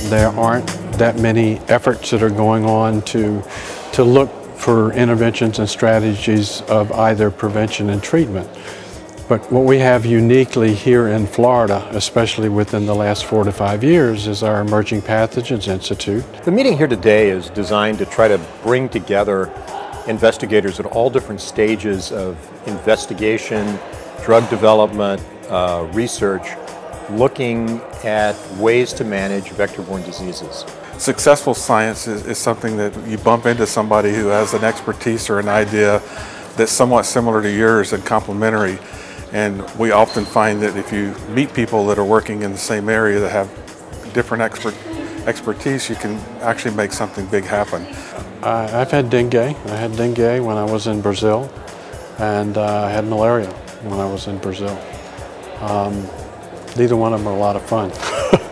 There aren't that many efforts that are going on to look for interventions and strategies of either prevention and treatment. But what we have uniquely here in Florida, especially within the last 4 to 5 years, is our Emerging Pathogens Institute. The meeting here today is designed to try to bring together investigators at all different stages of investigation, drug development, research, looking at ways to manage vector-borne diseases. Successful science is something that you bump into somebody who has an expertise or an idea that's somewhat similar to yours and complementary. And we often find that if you meet people that are working in the same area that have different expertise, you can actually make something big happen. I've had dengue. I had dengue when I was in Brazil, and I had malaria when I was in Brazil. Neither one of them are a lot of fun.